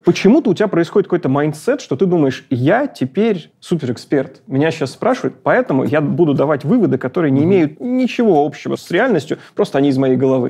Почему-то у тебя происходит какой-то майндсет, что ты думаешь, я теперь суперэксперт. Меня сейчас спрашивают, поэтому я буду давать выводы, которые не имеют ничего общего с реальностью, просто они из моей головы.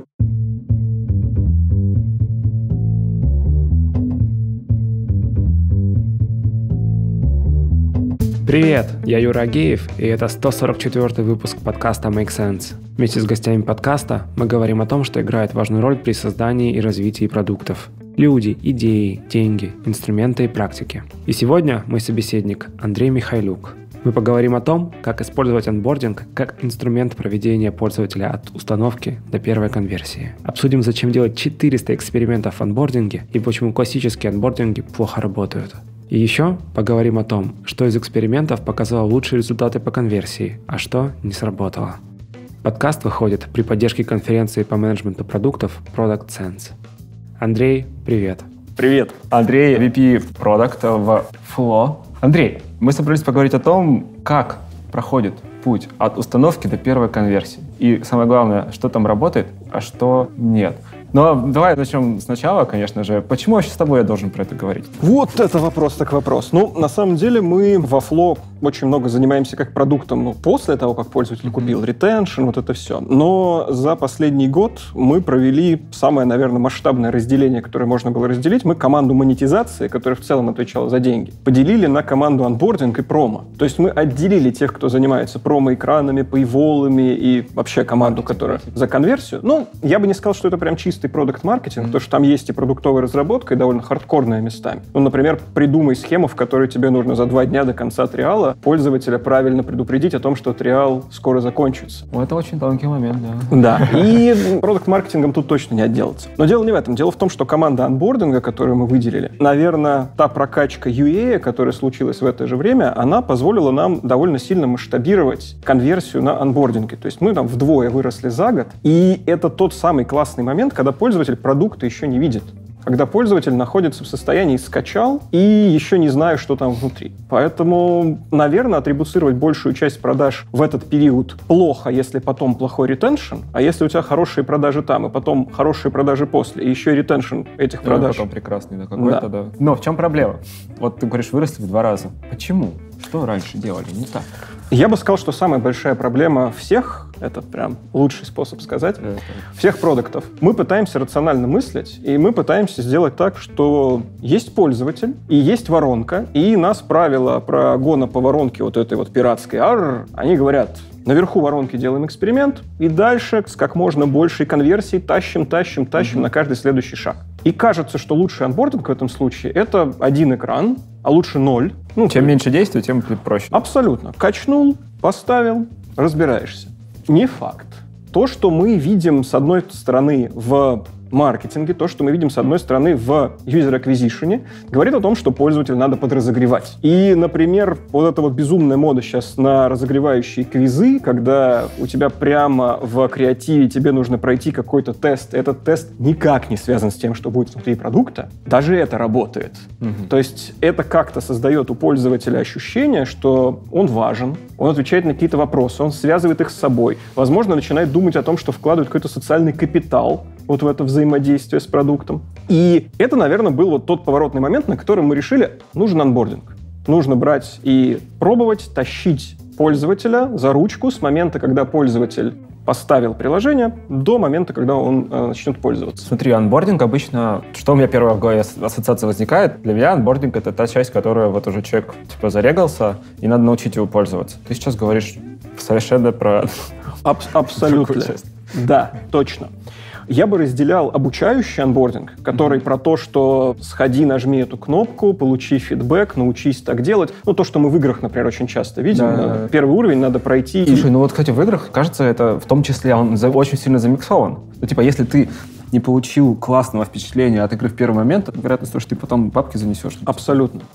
Привет, я Юра Агеев, и это 144-й выпуск подкаста Make Sense. Вместе с гостями подкаста мы говорим о том, что играет важную роль при создании и развитии продуктов. Люди, идеи, деньги, инструменты и практики. И сегодня мой собеседник Андрей Михайлюк. Мы поговорим о том, как использовать онбординг как инструмент проведения пользователя от установки до первой конверсии. Обсудим, зачем делать 400 экспериментов в онбординге и почему классические онбординги плохо работают. И еще поговорим о том, что из экспериментов показало лучшие результаты по конверсии, а что не сработало. Подкаст выходит при поддержке конференции по менеджменту продуктов Product Sense. Андрей, привет. Привет. Андрей, VP продукта в Flow. Андрей, мы собрались поговорить о том, как проходит путь от установки до первой конверсии. И самое главное, что там работает, а что нет. Но давай начнем сначала, конечно же. Почему вообще с тобой я должен про это говорить? Вот это вопрос так вопрос. На самом деле мы во Flow очень много занимаемся как продуктом, после того, как пользователь купил ретеншн, вот это все. Но за последний год мы провели самое, наверное, масштабное разделение, которое можно было разделить. Мы команду монетизации, которая в целом отвечала за деньги, поделили на команду онбординг и промо. То есть мы отделили тех, кто занимается промо-экранами, пейволами и вообще команду, которая за конверсию. Я бы не сказал, что это прям чистый продакт-маркетинг, потому что там есть и продуктовая разработка, и довольно хардкорная местами. Например, придумай схему, в которой тебе нужно за 2 дня до конца триала пользователя правильно предупредить о том, что триал скоро закончится. Это очень тонкий момент, да. Да, и продакт-маркетингом тут точно не отделаться. Но дело не в этом. Дело в том, что команда онбординга, которую мы выделили, наверное, та прокачка UA, которая случилась в это же время, она позволила нам довольно сильно масштабировать конверсию на онбординге. То есть мы там вдвое выросли за год, и это тот самый классный момент, когда пользователь продукта еще не видит. Когда пользователь находится в состоянии «скачал» и еще не знаю, что там внутри. Поэтому, наверное, атрибуцировать большую часть продаж в этот период плохо, если потом плохой ретеншн, а если у тебя хорошие продажи там, и потом хорошие продажи после, и еще и ретеншн этих продаж. Потом прекрасный, да, какой-то, да. Но в чем проблема? Вот ты говоришь, выросли в 2 раза. Почему? Что раньше делали не так? Я бы сказал, что самая большая проблема всех, это прям лучший способ сказать, всех продуктов. Мы пытаемся рационально мыслить, и мы пытаемся сделать так, что есть пользователь, и есть воронка, и нас правила про гона по воронке вот этой вот пиратской, они говорят: наверху воронки делаем эксперимент, и дальше с как можно большей конверсией тащим на каждый следующий шаг. И кажется, что лучший онбординг в этом случае — это 1 экран, а лучше 0. Чем меньше действий, тем проще. Абсолютно. Качнул, поставил, разбираешься. Не факт. То, что мы видим, с одной стороны, в маркетинге, то, что мы видим, с одной стороны, в user acquisition, говорит о том, что пользователя надо подразогревать. И, например, вот эта вот безумная мода сейчас на разогревающие квизы, когда у тебя прямо в креативе тебе нужно пройти какой-то тест, и этот тест никак не связан с тем, что будет внутри продукта, даже это работает. То есть это как-то создает у пользователя ощущение, что он важен, он отвечает на какие-то вопросы, он связывает их с собой, возможно, начинает думать о том, что вкладывает какой-то социальный капитал вот в это взаимодействие с продуктом. И это, наверное, был вот тот поворотный момент, на котором мы решили, нужен онбординг. Нужно брать и пробовать тащить пользователя за ручку с момента, когда пользователь поставил приложение, до момента, когда он начнет пользоваться. Смотри, онбординг обычно... Что у меня первая в голове ассоциация возникает? Для меня онбординг — это та часть, которая вот уже человек зарегался, и надо научить его пользоваться. Ты сейчас говоришь совершенно про... Абсолютно. Да, точно. Я бы разделял обучающий онбординг, который про то, что сходи, нажми эту кнопку, получи фидбэк, научись так делать. То, что мы в играх, например, очень часто видим. Да. Первый уровень надо пройти. Слушай, кстати, в играх, кажется, это в том числе он очень сильно замиксован. Если ты не получил классного впечатления от игры в первый момент, вероятность того, что ты потом бабки занесешь. Абсолютно.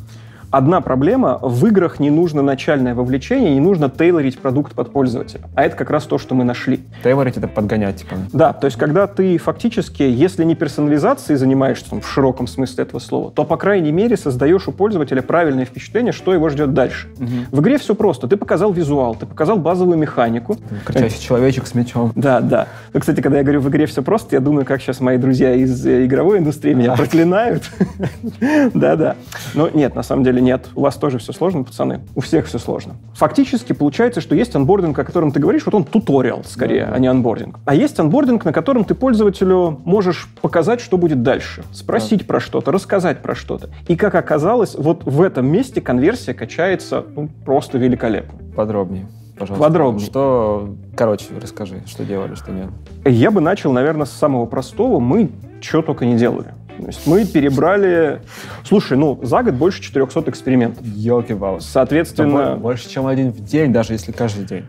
Одна проблема — в играх не нужно начальное вовлечение, не нужно тейлорить продукт под пользователя. А это как раз то, что мы нашли. Тейлорить — это подгонять, типа. Да, то есть когда ты фактически, если не персонализацией занимаешься в широком смысле этого слова, то, по крайней мере, создаешь у пользователя правильное впечатление, что его ждет дальше. В игре все просто. Ты показал визуал, ты показал базовую механику. Кричащий человечек с мечом. Да, да. Ну, кстати, когда я говорю в игре все просто, я думаю, как сейчас мои друзья из игровой индустрии меня проклинают. Да-да. Но нет, на самом деле нет. У вас тоже все сложно, пацаны. У всех все сложно. Фактически получается, что есть анбординг, о котором ты говоришь, вот он туториал скорее, а не анбординг. А есть анбординг, на котором ты пользователю можешь показать, что будет дальше. Спросить про что-то, рассказать про что-то. И как оказалось, вот в этом месте конверсия качается просто великолепно. Подробнее, пожалуйста. Подробнее. Что, короче, расскажи, что делали, что нет. Я бы начал, наверное, с самого простого. Мы что только не делали. То есть мы перебрали... Слушай, за год больше 400 экспериментов. Ёлки-палки. Соответственно... Больше, чем один в день, даже если каждый день.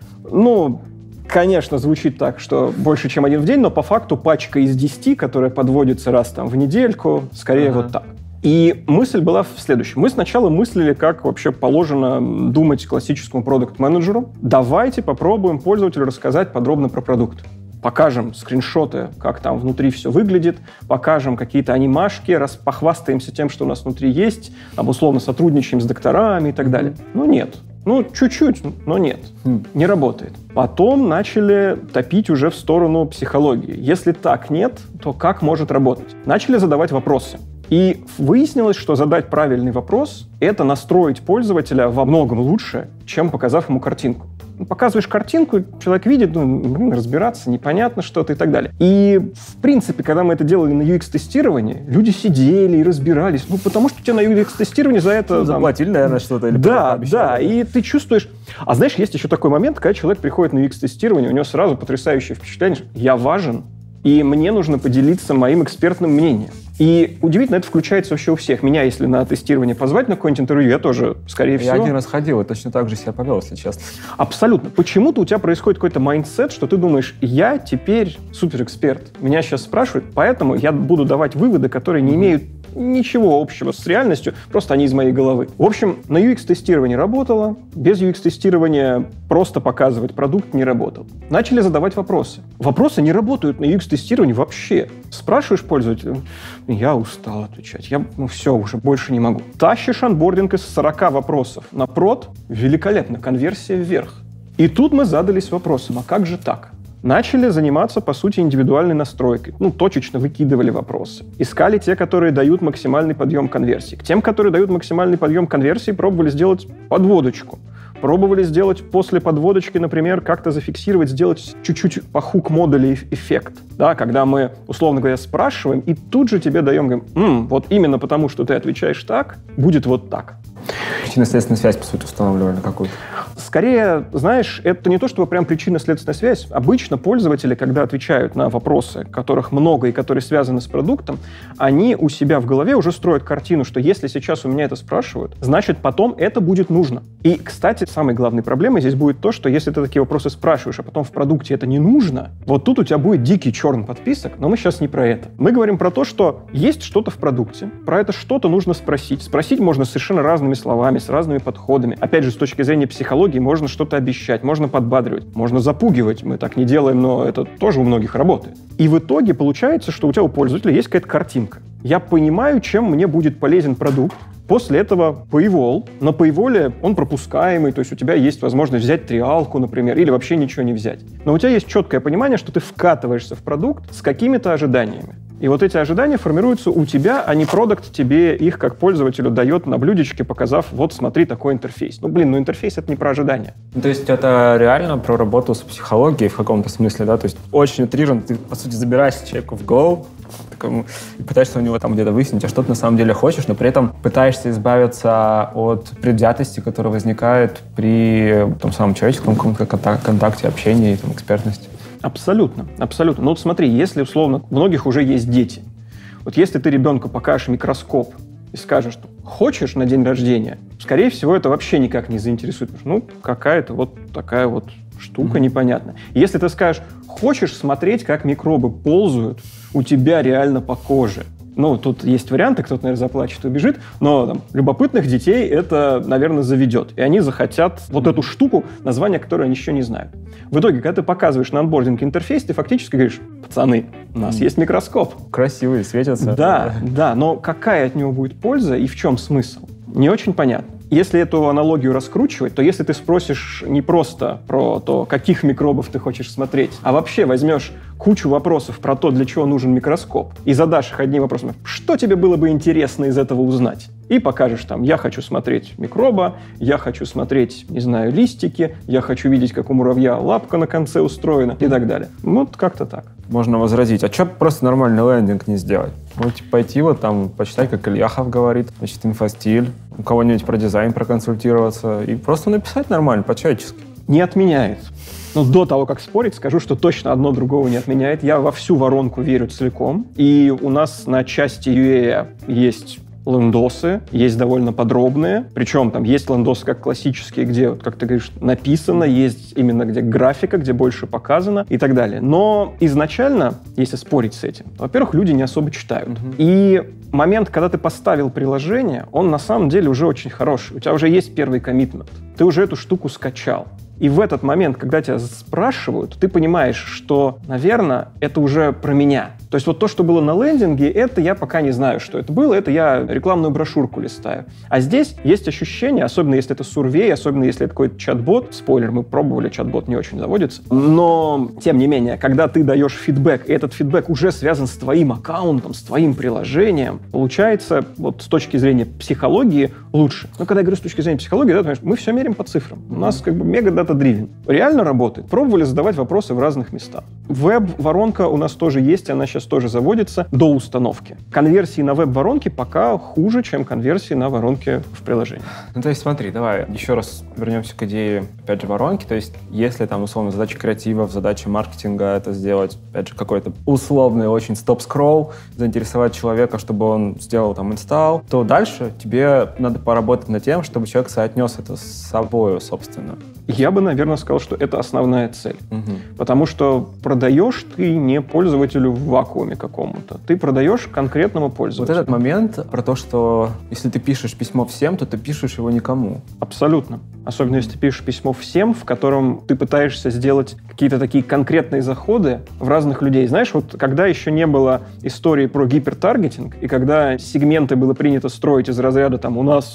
Конечно, звучит так, что больше, чем один в день, но по факту пачка из 10, которая подводится раз в недельку, скорее вот так. И мысль была в следующем. Мы сначала мыслили, как вообще положено думать классическому продакт-менеджеру. Давайте попробуем пользователю рассказать подробно про продукт. Покажем скриншоты, как там внутри все выглядит, покажем какие-то анимашки, похвастаемся тем, что у нас внутри есть, условно сотрудничаем с докторами и так далее. Нет. Чуть-чуть, но нет. Не работает. Потом начали топить уже в сторону психологии. Если так нет, то как может работать? Начали задавать вопросы. И выяснилось, что задать правильный вопрос — это настроить пользователя во многом лучше, чем показав ему картинку. Показываешь картинку, человек видит, разбираться, непонятно что-то и так далее. И, в принципе, когда мы это делали на UX-тестировании, люди сидели и разбирались, потому что тебе на UX-тестировании за это... Заплатили, наверное, что-то. Или да, и ты чувствуешь... А знаешь, есть еще такой момент, когда человек приходит на UX-тестирование, у него сразу потрясающее впечатление, что я важен, и мне нужно поделиться моим экспертным мнением. И удивительно, это включается вообще у всех. Меня, если на тестирование позвать на какое-нибудь интервью, я тоже, скорее всего... Я один раз ходил и точно так же себя повел, если честно. Абсолютно. Почему-то у тебя происходит какой-то майндсет, что ты думаешь, я теперь суперэксперт. Меня сейчас спрашивают, поэтому я буду давать выводы, которые не имеют ничего общего с реальностью, просто они из моей головы. В общем, на UX-тестировании работало, без UX-тестирования просто показывать продукт не работал. Начали задавать вопросы. Вопросы не работают на UX-тестировании вообще. Спрашиваешь пользователя, я устал отвечать, я все, уже больше не могу. Тащишь анбординг из 40 вопросов на прод, великолепно, конверсия вверх. И тут мы задались вопросом, а как же так? Начали заниматься, по сути, индивидуальной настройкой. Точечно выкидывали вопросы. Искали те, которые дают максимальный подъем конверсии. К тем, которые дают максимальный подъем конверсии, пробовали сделать подводочку. Пробовали сделать после подводочки, например, как-то зафиксировать, сделать чуть-чуть по хук-модуле эффект. Да, когда мы, условно говоря, спрашиваем, и тут же тебе даем, говорим, вот именно потому, что ты отвечаешь так, будет вот так. Причинно-следственную связь, по сути, устанавливали какую-то. Скорее, знаешь, это не то, чтобы прям причинно-следственная связь. Обычно пользователи, когда отвечают на вопросы, которых много и которые связаны с продуктом, они у себя в голове уже строят картину, что если сейчас у меня это спрашивают, значит, потом это будет нужно. И, кстати, самой главной проблемой здесь будет то, что если ты такие вопросы спрашиваешь, а потом в продукте это не нужно, вот тут у тебя будет дикий черный подписок, но мы сейчас не про это. Мы говорим про то, что есть что-то в продукте, про это что-то нужно спросить. Спросить можно совершенно разными словами, с разными подходами. Опять же, с точки зрения психологии можно что-то обещать, можно подбадривать, можно запугивать. Мы так не делаем, но это тоже у многих работает. И в итоге получается, что у тебя у пользователя есть какая-то картинка. Я понимаю, чем мне будет полезен продукт. После этого Paywall. На Paywall он пропускаемый, то есть у тебя есть возможность взять триалку, например, или вообще ничего не взять. Но у тебя есть четкое понимание, что ты вкатываешься в продукт с какими-то ожиданиями. И вот эти ожидания формируются у тебя, а не продукт тебе их как пользователю дает на блюдечке, показав, вот смотри, такой интерфейс. Интерфейс — это не про ожидания. То есть это реально про работу с психологией в каком-то смысле, да? То есть очень утрированно ты, по сути, забираешься человеку в голову, и пытаешься у него там где-то выяснить, а что ты на самом деле хочешь, но при этом пытаешься избавиться от предвзятости, которая возникает при том самом человеческом контакте, общении, экспертности. Абсолютно, абсолютно. Вот смотри, если, условно, у многих уже есть дети. Вот если ты ребенку покажешь микроскоп и скажешь, что хочешь на день рождения, скорее всего, это вообще никак не заинтересует. Какая-то вот такая вот штука непонятная. Если ты скажешь, хочешь смотреть, как микробы ползают у тебя реально по коже, Ну, тут есть варианты, кто-то, наверное, заплачет и убежит, но там, любопытных детей это, наверное, заведет. И они захотят вот эту штуку, название которой они еще не знают. В итоге, когда ты показываешь на анбординг интерфейс, ты фактически говоришь: пацаны, у нас есть микроскоп. Красивые, светятся. Да, но какая от него будет польза и в чем смысл? Не очень понятно. Если эту аналогию раскручивать, то если ты спросишь не просто про то, каких микробов ты хочешь смотреть, а вообще возьмешь кучу вопросов про то, для чего нужен микроскоп, и задашь их одним вопросом: что тебе было бы интересно из этого узнать? И покажешь там: я хочу смотреть микроба, я хочу смотреть, не знаю, листики, я хочу видеть, как у муравья лапка на конце устроена и так далее. Вот как-то так. Можно возразить: а что просто нормальный лендинг не сделать? Ну, типа, пойти вот там, почитать, как Ильяхов говорит, значит, инфостиль, у кого-нибудь про дизайн проконсультироваться и просто написать нормально, по-человечески. Не отменяет. Но до того, как спорить, скажу, что точно одно другого не отменяет. Я во всю воронку верю целиком. И у нас на части UA есть лендосы, есть довольно подробные. Причем там есть лендосы как классические, где, вот, как ты говоришь, написано, есть именно где графика, где больше показано и так далее. Но изначально, если спорить с этим, во-первых, люди не особо читают. И момент, когда ты поставил приложение, он на самом деле уже очень хороший. У тебя уже есть первый коммитмент. Ты уже эту штуку скачал. И в этот момент, когда тебя спрашивают, ты понимаешь, что, наверное, это уже про меня. То есть вот то, что было на лендинге, это я пока не знаю, что это было, это я рекламную брошюрку листаю. А здесь есть ощущение, особенно если это сурвей, особенно если это какой-то чат-бот, спойлер, мы пробовали, чат-бот не очень заводится, но, тем не менее, когда ты даешь фидбэк, и этот фидбэк уже связан с твоим аккаунтом, с твоим приложением, получается, вот с точки зрения психологии, лучше. Но когда я говорю с точки зрения психологии, да, ты понимаешь, мы все меряем по цифрам. У нас как бы мега-дата-дривен. Реально работает. Пробовали задавать вопросы в разных местах. Веб-воронка у нас тоже есть, она сейчас тоже заводится до установки. Конверсии на веб-воронке пока хуже, чем конверсии на воронке в приложении. Ну, то есть смотри, давай еще раз вернемся к идее, опять же, воронки. То есть если там, условно, задача креатива, задача маркетинга — это сделать, опять же, какой-то условный очень стоп-скролл, заинтересовать человека, чтобы он сделал там инсталл, то дальше тебе надо поработать над тем, чтобы человек соотнес это с собой, собственно. Я бы, наверное, сказал, что это основная цель. Потому что продаешь ты не пользователю в вакууме какому-то. Ты продаешь конкретному пользователю. Вот этот момент про то, что если ты пишешь письмо всем, то ты пишешь его никому. Абсолютно. Особенно если ты пишешь письмо всем, в котором ты пытаешься сделать какие-то такие конкретные заходы в разных людей. Знаешь, вот когда еще не было истории про гипертаргетинг, и когда сегменты было принято строить из разряда там у нас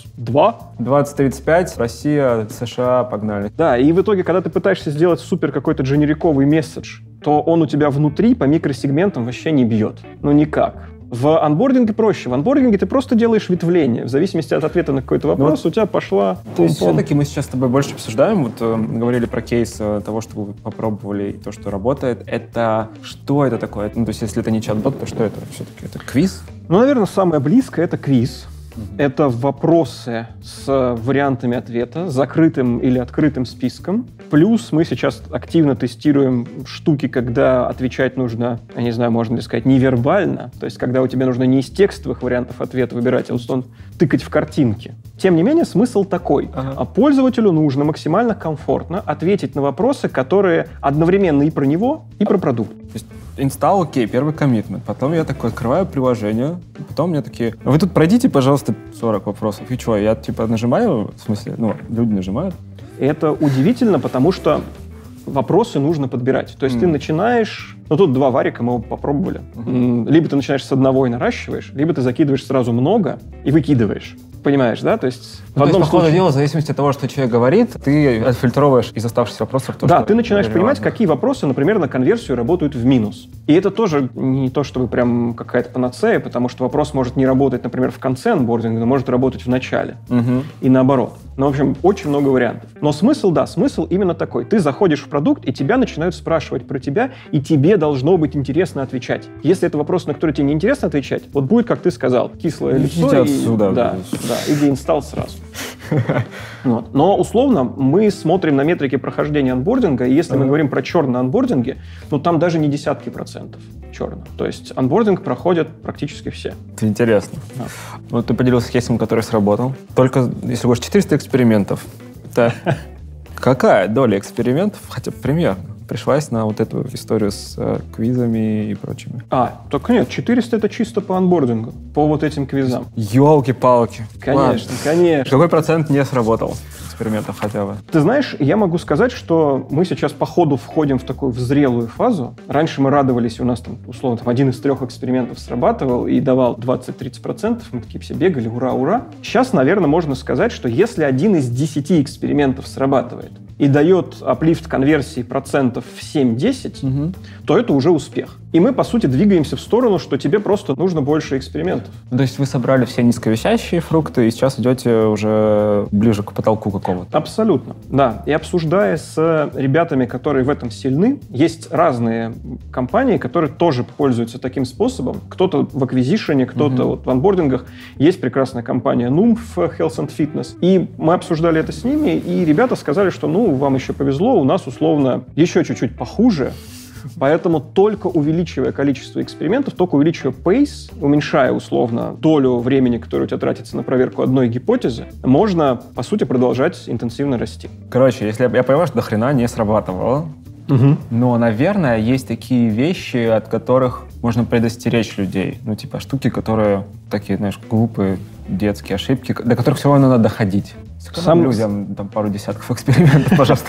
20-35, Россия, США, погнали. Да, и в итоге, когда ты пытаешься сделать супер какой-то дженериковый месседж, то он у тебя внутри по микросегментам вообще не бьет. Ну, никак. В анбординге проще. В анбординге ты просто делаешь ветвление. В зависимости от ответа на какой-то вопрос у тебя пошла... То есть все-таки мы сейчас с тобой больше обсуждаем, вот говорили про кейс того, что вы попробовали, и то, что работает. Это что это такое? Ну, то есть если это не чат-бот, то что это все-таки? Это квиз? Ну, наверное, самое близкое — это квиз. Это вопросы с вариантами ответа, закрытым или открытым списком. Плюс мы сейчас активно тестируем штуки, когда отвечать нужно, я не знаю, можно ли сказать, невербально. То есть, когда у тебя нужно не из текстовых вариантов ответа выбирать, а условно тыкать в картинки. Тем не менее, смысл такой. А пользователю нужно максимально комфортно ответить на вопросы, которые одновременно и про него, и про продукт. То есть инсталл, окей, первый коммитмент. Потом я такой открываю приложение, потом мне такие: вы тут пройдите, пожалуйста, 40 вопросов. И что, я типа нажимаю, в смысле, люди нажимают? Это удивительно, потому что вопросы нужно подбирать. То есть ты начинаешь... Ну, тут два варика, мы попробовали. Либо ты начинаешь с одного и наращиваешь, либо ты закидываешь сразу много и выкидываешь. Понимаешь, да? То есть в одном по ходу случае... дела, в зависимости от того, что человек говорит, ты отфильтровываешь из оставшихся вопросов то, да, что... ты начинаешь понимать, какие вопросы, например, на конверсию работают в минус. И это тоже не то, чтобы прям какая-то панацея, потому что вопрос может не работать, например, в конце анбординга, но может работать в начале. И наоборот. Ну, в общем, очень много вариантов. Но смысл именно такой. Ты заходишь в продукт, и тебя начинают спрашивать про тебя, и тебе должно быть интересно отвечать. Если это вопрос, на который тебе не интересно отвечать, вот будет, как ты сказал, кислое лицо. Идите отсюда. Да, иди инсталл сразу. Вот. Но условно мы смотрим на метрики прохождения анбординга, и если мы говорим про черные анбординги, ну там даже не десятки процентов черно. То есть анбординг проходят практически все. Это интересно. Да. Вот ты поделился кейсом, который сработал. Только, если больше 400 экспериментов, это какая доля экспериментов, хотя бы примерно, пришлась на вот эту историю с квизами и прочими? Так нет, 400 это чисто по анбордингу, по вот этим квизам. Ёлки-палки. Конечно, конечно. Какой процент не сработал? Экспериментов хотя бы. Ты знаешь, я могу сказать, что мы сейчас по ходу входим в такую зрелую фазу. Раньше мы радовались, у нас там, условно, один из 3 экспериментов срабатывал и давал 20-30%. Мы такие все бегали, ура, ура. Сейчас, наверное, можно сказать, что если один из 10 экспериментов срабатывает и дает аплифт конверсии процентов в 7-10, то это уже успех. И мы, по сути, двигаемся в сторону, что тебе просто нужно больше экспериментов. То есть вы собрали все низковещащие фрукты и сейчас идете уже ближе к потолку какому-то? Абсолютно, да. И обсуждая с ребятами, которые в этом сильны, есть разные компании, которые тоже пользуются таким способом. Кто-то в аквизишене, кто-то вот в анбордингах. Есть прекрасная компания Noom в Health and Fitness. И мы обсуждали это с ними, и ребята сказали, что, вам еще повезло, у нас, условно, еще чуть-чуть похуже. Поэтому только увеличивая количество экспериментов, только увеличивая пейс, уменьшая, условно, долю времени, которое у тебя тратится на проверку одной гипотезы, можно, по сути, продолжать интенсивно расти. Короче, если я понимаю, что до хрена не срабатывало, но, наверное, есть такие вещи, от которых можно предостеречь людей. Типа штуки, которые такие, знаешь, глупые, детские ошибки, до которых все равно надо доходить. Людям там пару десятков экспериментов, пожалуйста.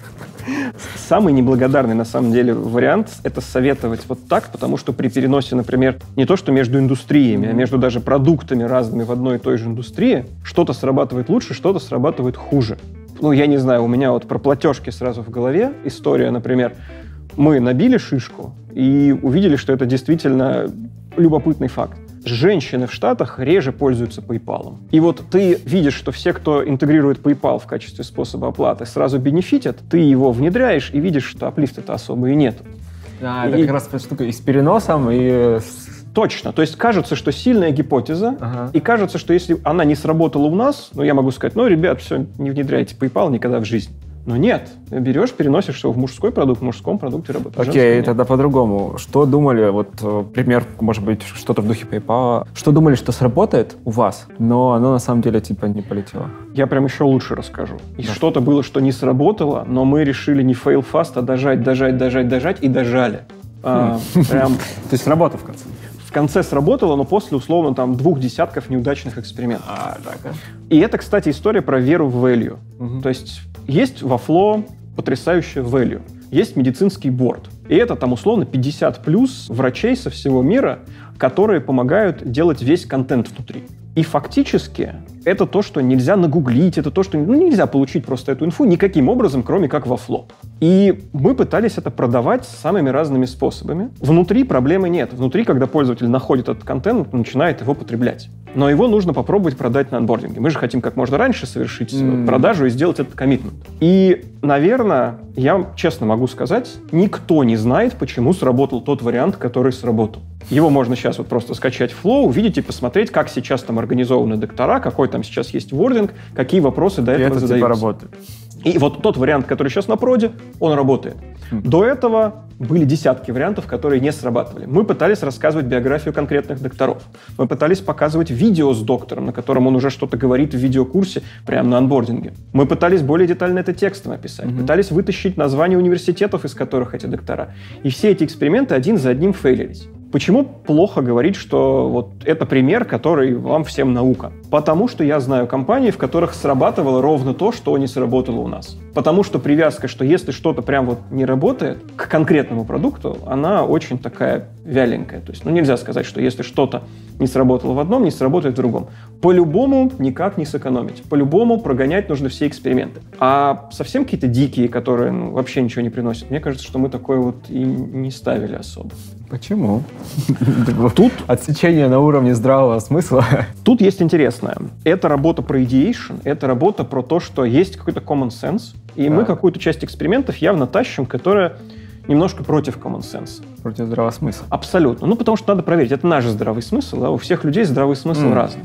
Самый неблагодарный, на самом деле, вариант — это советовать вот так, потому что при переносе, например, не то что между индустриями, а между даже продуктами разными в одной и той же индустрии, что-то срабатывает лучше, что-то срабатывает хуже. Я не знаю, у меня вот про платежки сразу в голове история, например. Мы набили шишку и увидели, что это действительно любопытный факт. Женщины в Штатах реже пользуются PayPal. И вот ты видишь, что все, кто интегрирует PayPal в качестве способа оплаты, сразу бенефитят, ты его внедряешь и видишь, что аплифта-то особо и нет. Это как раз штука и с переносом, и... Точно. То есть кажется, что сильная гипотеза, и кажется, что если она не сработала у нас, я могу сказать, ребят, все, не внедряйте PayPal никогда в жизнь. Но нет, берешь, переносишь его в мужской продукт, в мужском продукте работает. Окей, тогда по-другому. Что думали, пример, может быть, что-то в духе PayPal, что думали, что сработает у вас, но оно на самом деле не полетело? Я прям еще лучше расскажу. И что-то было, что не сработало, но мы решили не fail fast, а дожать и дожали. Прям... То есть сработало в конце? В конце сработало, но после, условно, 2 десятков неудачных экспериментов. И это, кстати, история про веру в value. То есть во Flow потрясающая value. Есть медицинский борд. И это условно 50 плюс врачей со всего мира, которые помогают делать весь контент внутри. И фактически это то, что нельзя нагуглить, это то, что нельзя получить просто эту инфу никаким образом, кроме как во Flow. И мы пытались это продавать самыми разными способами. Внутри проблемы нет. Внутри, когда пользователь находит этот контент, начинает его потреблять. Но его нужно попробовать продать на анбординге. Мы же хотим как можно раньше совершить продажу и сделать этот коммитмент. И, наверное, я честно могу сказать, никто не знает, почему сработал тот вариант, который сработал. Его можно сейчас просто скачать в Flow, увидеть и посмотреть, как сейчас там организованы доктора, какой там сейчас есть вординг, какие вопросы до этого задаются. Работает. И вот тот вариант, который сейчас на проде, он работает. До этого были десятки вариантов, которые не срабатывали. Мы пытались рассказывать биографию конкретных докторов. Мы пытались показывать видео с доктором, на котором он уже что-то говорит в видеокурсе прямо на анбординге. Мы пытались более детально это текстом описать. Пытались вытащить названия университетов, из которых эти доктора. И все эти эксперименты один за одним фейлились. Почему плохо говорить, что вот это пример, который вам всем наука? Потому что я знаю компании, в которых срабатывало ровно то, что не сработало у нас. Потому что привязка, что если что-то прям не работает к конкретному продукту, она очень такая вяленькая. То есть, нельзя сказать, что если что-то не сработало в одном, не сработает в другом. По-любому никак не сэкономить. По-любому прогонять нужно все эксперименты. А совсем какие-то дикие, которые вообще ничего не приносят, мне кажется, что мы такое и не ставили особо. Почему? Тут отсечение на уровне здравого смысла. Тут есть интересное. Это работа про ideation, это работа про то, что есть какой-то common sense, и мы какую-то часть экспериментов явно тащим, которая немножко против common sense. против здравого смысла. Абсолютно. Ну, потому что надо проверить. Это наш здравый смысл, да? У всех людей здравый смысл разный.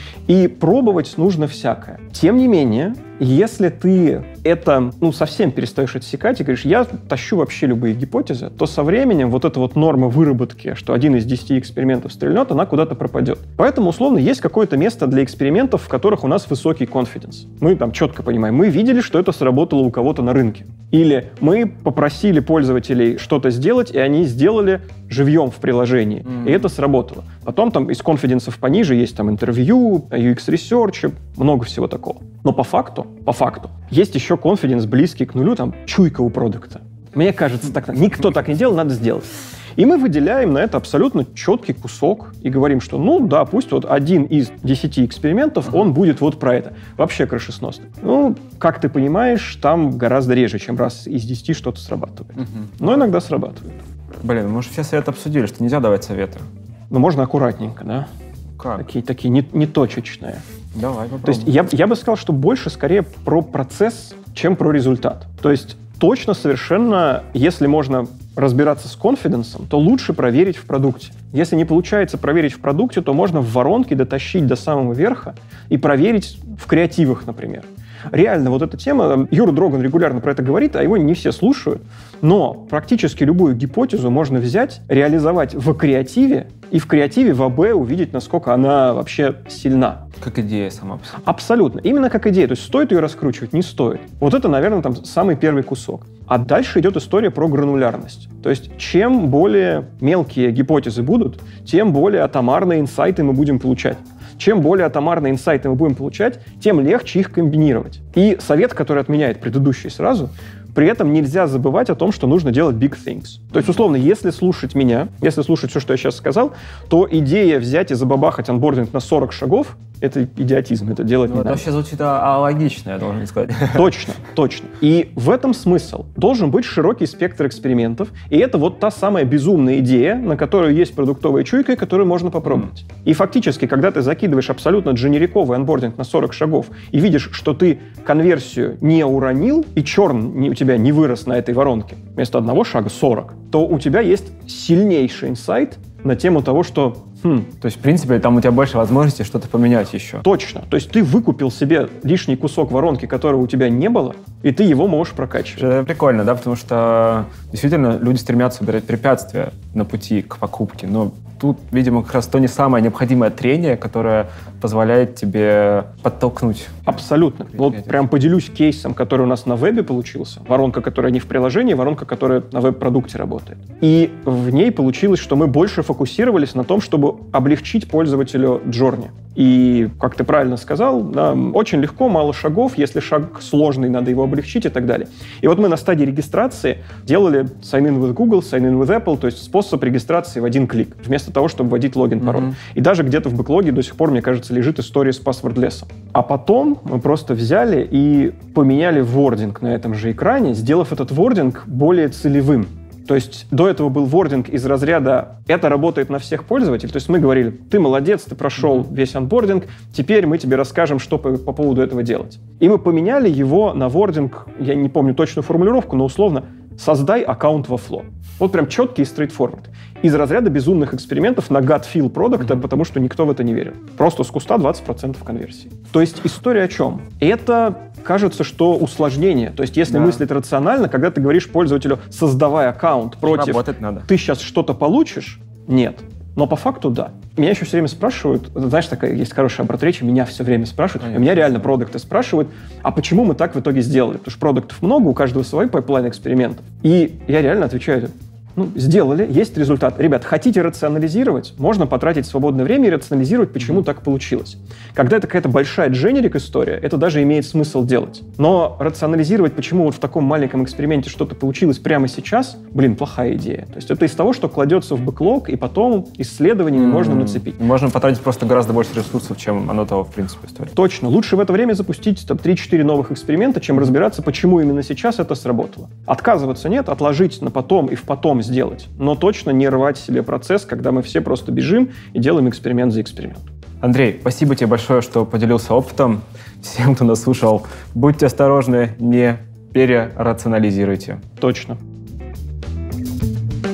И пробовать нужно всякое. Тем не менее, если ты это, совсем перестаешь отсекать и говоришь, я тащу вообще любые гипотезы, то со временем вот эта вот норма выработки, что 1 из 10 экспериментов стрельнет, она куда-то пропадет. Поэтому, условно, есть какое-то место для экспериментов, в которых у нас высокий confidence. Мы там четко понимаем, мы видели, что это сработало у кого-то на рынке. Или мы попросили пользователей что-то сделать, и они сделали живьем в приложении, и это сработало. Потом там из конфиденсов пониже есть там интервью, UX-ресерч, много всего такого. Но по факту, есть еще конфиденс близкий к нулю, там чуйка у продукта. Мне кажется, так никто так не делал, надо сделать. И мы выделяем на это абсолютно четкий кусок и говорим, что, пусть вот 1 из 10 экспериментов, он будет вот про это. Вообще крышесносно. Как ты понимаешь, там гораздо реже, чем раз из 10 что-то срабатывает. Но иногда срабатывает. Блин, мы же все советы обсудили, что нельзя давать советы. Можно аккуратненько, да? Как? Такие неточечные. Давай попробуем. То есть я бы сказал, что больше скорее про процесс, чем про результат. То есть точно совершенно, если можно разбираться с конфиденсом, то лучше проверить в продукте. Если не получается проверить в продукте, то можно в воронке дотащить до самого верха и проверить в креативах, например. Реально, вот эта тема, Юра Дроган регулярно про это говорит, а его не все слушают, но практически любую гипотезу можно взять, реализовать в креативе, и в креативе в АБ увидеть, насколько она вообще сильна. Как идея сама по себе. Абсолютно. Именно как идея. То есть стоит ее раскручивать, не стоит. Вот это, наверное, там самый первый кусок. А дальше идет история про гранулярность. То есть чем более мелкие гипотезы будут, тем более атомарные инсайты мы будем получать. Чем более атомарные инсайты мы будем получать, тем легче их комбинировать. И совет, который отменяет предыдущий сразу, при этом нельзя забывать о том, что нужно делать big things. То есть, условно, если слушать меня, если слушать все, что я сейчас сказал, то идея взять и забабахать онбординг на 40 шагов — это идиотизм, это делать не надо. Это вообще звучит логично, я должен сказать. Точно. И в этом смысл. Должен быть широкий спектр экспериментов, и это вот та самая безумная идея, на которую есть продуктовая чуйка, и которую можно попробовать. И фактически, когда ты закидываешь абсолютно дженериковый онбординг на 40 шагов и видишь, что ты конверсию не уронил, и черн у тебя не вырос на этой воронке, вместо 1 шага 40, то у тебя есть сильнейший инсайт на тему того, что То есть, в принципе, там у тебя больше возможностей что-то поменять еще. Точно. То есть ты выкупил себе лишний кусок воронки, которого у тебя не было, и ты его можешь прокачивать. Это прикольно, да, потому что действительно люди стремятся убирать препятствия на пути к покупке, но тут, видимо, как раз то не самое необходимое трение, которое позволяет тебе подтолкнуть. Абсолютно. Вот прям поделюсь кейсом, который у нас на вебе получился. Воронка, которая не в приложении, воронка, которая на веб-продукте работает. И в ней получилось, что мы больше фокусировались на том, чтобы облегчить пользователю джорни. И, как ты правильно сказал, да, очень легко, мало шагов. Если шаг сложный, надо его облегчить и так далее. И вот мы на стадии регистрации делали sign-in with Google, sign-in with Apple, то есть способ регистрации в один клик, вместо того, чтобы вводить логин, пароль. И даже где-то в бэклоге до сих пор, мне кажется, лежит история с passwordless. А потом мы просто взяли и поменяли вординг на этом же экране, сделав этот вординг более целевым. То есть до этого был вординг из разряда «это работает на всех пользователей». То есть мы говорили: ты молодец, ты прошел весь онбординг, теперь мы тебе расскажем, что по поводу этого делать. И мы поменяли его на вординг, я не помню точную формулировку, но условно «создай аккаунт во Flow». Вот прям четкий и straightforward. Из разряда безумных экспериментов на gut feel продукта, потому что никто в это не верил. Просто с куста 20% конверсии. То есть история о чем? Это, кажется, что усложнение. То есть если мыслить рационально, когда ты говоришь пользователю «создавай аккаунт» против «работать надо», ты сейчас что-то получишь? Нет. Но по факту да. Меня еще все время спрашивают, знаешь, такая есть хорошая оборот речи, меня все время спрашивают, меня реально продукты спрашивают, а почему мы так в итоге сделали? Потому что продуктов много, у каждого свой пайплайн экспериментов. И я реально отвечаю: сделали, есть результат. Ребят, хотите рационализировать? Можно потратить свободное время и рационализировать, почему так получилось. Когда это какая-то большая дженерик история, это даже имеет смысл делать. Но рационализировать, почему вот в таком маленьком эксперименте что-то получилось прямо сейчас, плохая идея. То есть это из того, что кладется в бэклог, и потом исследованиями можно нацепить. Можно потратить просто гораздо больше ресурсов, чем оно того, в принципе, стоит. Точно. Лучше в это время запустить 3-4 новых эксперимента, чем разбираться, почему именно сейчас это сработало. Отказываться нет, отложить на потом и в потом сделать. Но точно не рвать себе процесс, когда мы все просто бежим и делаем эксперимент за экспериментом. Андрей, спасибо тебе большое, что поделился опытом. Всем, кто нас слушал, будьте осторожны, не перерационализируйте. Точно.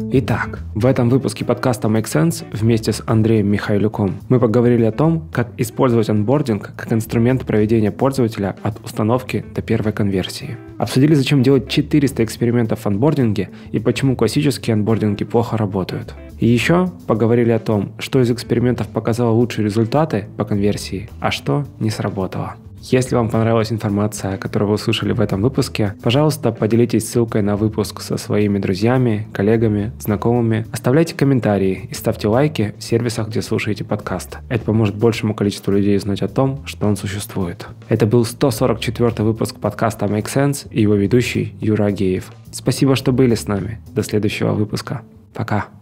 Итак, в этом выпуске подкаста Make Sense вместе с Андреем Михайлюком мы поговорили о том, как использовать онбординг как инструмент проведения пользователя от установки до первой конверсии. Обсудили, зачем делать 400 экспериментов в онбординге и почему классические онбординги плохо работают. И еще поговорили о том, что из экспериментов показало лучшие результаты по конверсии, а что не сработало. Если вам понравилась информация, которую вы услышали в этом выпуске, пожалуйста, поделитесь ссылкой на выпуск со своими друзьями, коллегами, знакомыми. Оставляйте комментарии и ставьте лайки в сервисах, где слушаете подкаст. Это поможет большему количеству людей узнать о том, что он существует. Это был 144 выпуск подкаста Make Sense и его ведущий Юра Агеев. Спасибо, что были с нами. До следующего выпуска. Пока.